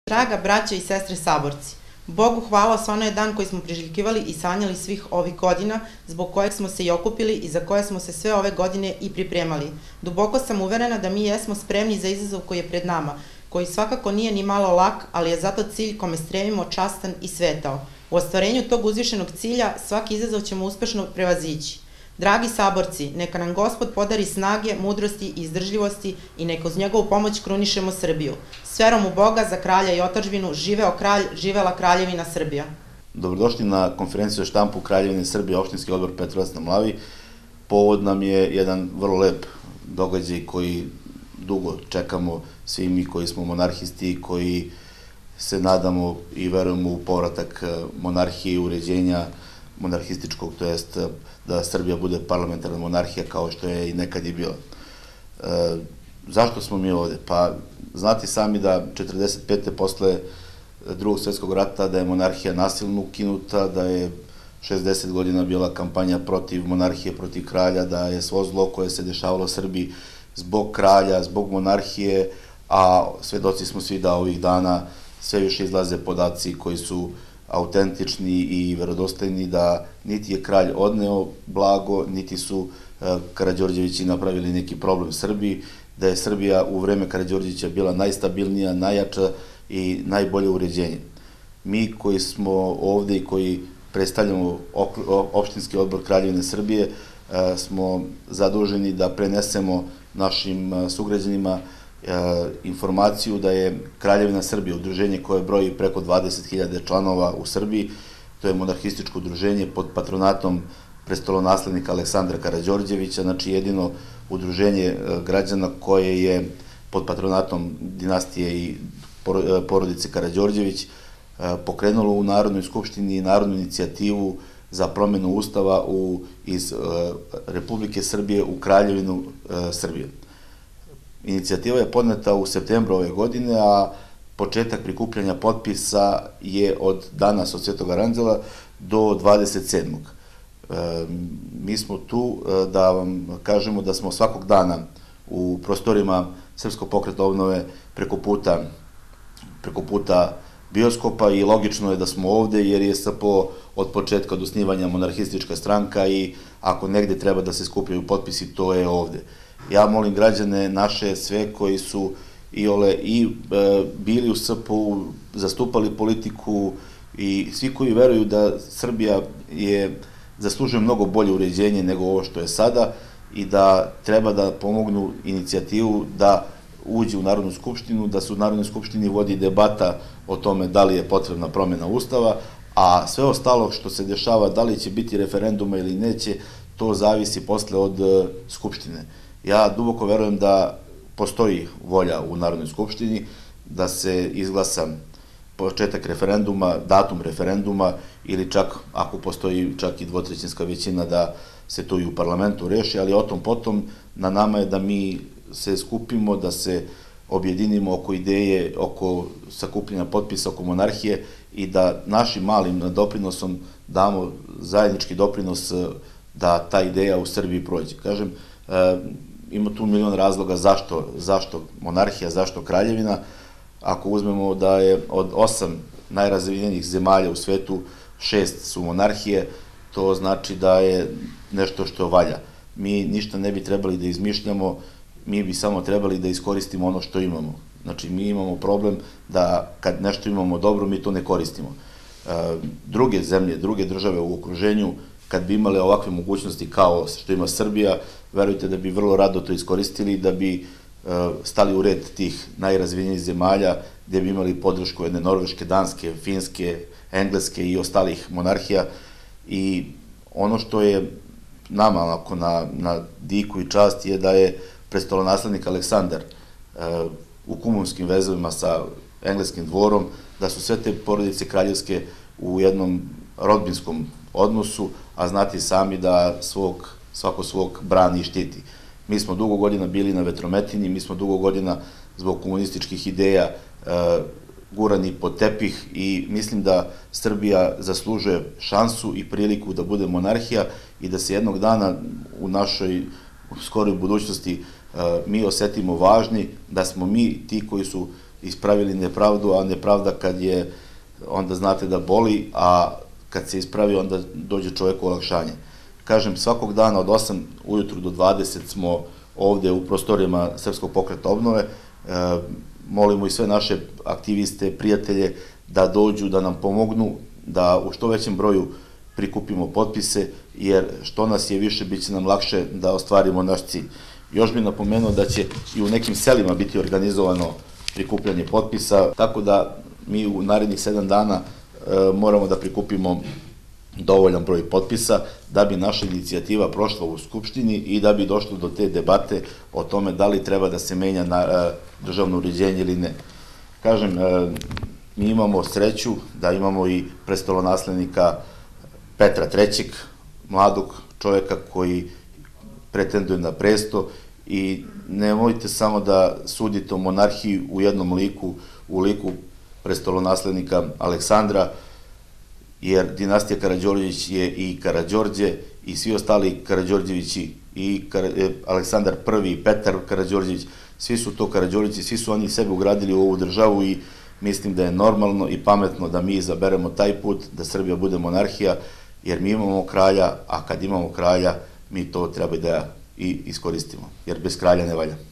Draga braća i sestre saborci, Bogu hvala, stvarno je dan koji smo priželjkivali i sanjali svih ovih godina, zbog kojeg smo se i okupili i za koje smo se sve ove godine i pripremali. Duboko sam uverena da mi jesmo spremni za izazov koji je pred nama, koji svakako nije ni malo lak, ali je zato cilj kome stremimo častan i svetao. U ostvarenju tog uzvišenog cilja svaki izazov ćemo uspešno prevazići. Dragi saborci, neka nam Gospod podari snage, mudrosti i izdržljivosti i neka uz njegovu pomoć krunišemo Srbiju. S verom u Boga, za kralja i otadžbinu, živeo kralj, živela Kraljevina Srbija. Dobrodošli na konferenciju štampu Kraljevine Srbije, opštinski odbor Petrovac na Mlavi. Povod nam je jedan vrlo lep događaj koji dugo čekamo svi mi koji smo monarhisti, koji se nadamo i verujemo u povratak monarhije i uređenja monarhističkog, to jest da Srbija bude parlamentarna monarhija kao što je i nekad i bila. Zašto smo mi ovde? Pa znate sami da 45. posle Drugog svjetskog rata da je monarhija nasilno ukinuta, da je 60 godina bila kampanja protiv monarhije, protiv kralja, da je svo zlo koje se dešavalo Srbiji zbog kralja, zbog monarhije, a svedoci smo svi da ovih dana sve više izlaze podaci koji su autentični i verodostojni, da niti je kralj odneo blago, niti su Karađorđevići napravili neki problem Srbiji, da je Srbija u vreme Karađorđevića bila najstabilnija, najjača i najbolje uređenje. Mi koji smo ovde i koji predstavljamo opštinski odbor Kraljevine Srbije smo zaduženi da prenesemo našim sugrađanima informaciju da je Kraljevina Srbije udruženje koje broji preko 20.000 članova u Srbiji. To je monarhističko udruženje pod patronatom prestolonaslednika Aleksandra Karađorđevića, znači jedino udruženje građana koje je pod patronatom dinastije i porodice Karađorđević pokrenulo u Narodnoj skupštini narodnu inicijativu za promenu Ustava iz Republike Srbije u Kraljevinu Srbije. Inicijativa je podneta u septembru ove godine, a početak prikupljanja potpisa je od danas, od Svetog Aranđela, do 27. Mi smo tu da vam kažemo da smo svakog dana u prostorima Srpskog pokreta obnove preko puta bioskopa i logično je da smo ovde jer je SPO od početka od osnivanja monarhistička stranka i ako negde treba da se skupljaju potpisi, to je ovde. Ja molim građane naše sve koji su i bili u SPO, zastupali politiku i svi koji veruju da Srbija zaslužuje mnogo bolje uređenje nego ovo što je sada i da treba da pomognu inicijativu da uđe u Narodnu skupštinu, da se u Narodnoj skupštini vodi debata o tome da li je potrebna promena Ustava, a sve ostalo što se dešava, da li će biti referenduma ili neće, to zavisi posle od Skupštine. Ja duboko verujem da postoji volja u Narodnoj skupštini da se izglasa početak referenduma, datum referenduma ili čak, ako postoji čak i dvotrećinska većina, da se to i u parlamentu reši, ali o tom potom na nama je da mi se skupimo, da se objedinimo oko ideje, oko sakupljanja potpisa, oko monarhije i da našim malim doprinosom damo zajednički doprinos da ta ideja u Srbiji prođe. Kažem, ima tu milion razloga zašto monarhija, zašto kraljevina. Ako uzmemo da je od 8 najrazvijenijih zemalja u svetu 6 su monarhije, to znači da je nešto što valja. Mi ništa ne bi trebali da izmišljamo, mi bi samo trebali da iskoristimo ono što imamo. Znači, mi imamo problem da kad nešto imamo dobro, mi to ne koristimo. Druge zemlje, druge države u okruženju, kad bi imale ovakve mogućnosti kao što ima Srbija, verujte da bi vrlo rado to iskoristili, da bi stali u red tih najrazvijenijih zemalja, gde bi imali podršku jedne Norveške, Danske, Finske, Engleske i ostalih monarhija. I ono što je nama na diku i čast je da je prestolonaslednik Aleksandar u kumunskim vezovima sa engleskim dvorom, da su sve te porodice kraljevske u jednom rodbinskom odnosu, a znate sami da svako svog brani i štiti. Mi smo dugo godina bili na vetrometini, mi smo dugo godina zbog komunističkih ideja gurani pod tepih i mislim da Srbija zaslužuje šansu i priliku da bude monarhija i da se jednog dana u našoj skoroj budućnosti mi osetimo važni, da smo mi ti koji su ispravili nepravdu, a nepravda kad je, onda znate da boli, a kad se ispravi, onda dođe čoveku olakšanje. Kažem, svakog dana od 8 ujutru do 20 smo ovde u prostorijama Srpskog pokreta obnove, molimo i sve naše aktiviste, prijatelje da dođu, da nam pomognu, da u što većem broju prikupimo potpise, jer što nas je više, bit će nam lakše da ostvarimo naš cilj. Još bih napomenuo da će i u nekim selima biti organizovano prikupljanje potpisa, tako da mi u narednih 7 dana moramo da prikupimo dovoljan broj potpisa da bi naša inicijativa prošla u Skupštini i da bi došlo do te debate o tome da li treba da se menja na državno uređenje ili ne. Kažem, mi imamo sreću da imamo i prestolonaslednika Petra III, mladog čoveka koji pretenduje na presto, i nemojte samo da sudite o monarhiji u jednom liku, u liku prestolonaslednika Aleksandra, jer dinastija Karađorđević je i Karađorđe i svi ostali Karađorđevići, i Aleksandar I i Petar Karađorđević, svi su to Karađorđevići, svi su oni sebe ugradili u ovu državu i mislim da je normalno i pametno da mi izaberemo taj put, da Srbija bude monarhija, jer mi imamo kralja, a kad imamo kralja, mi to treba da i iskoristimo, jer bez kralja ne valja.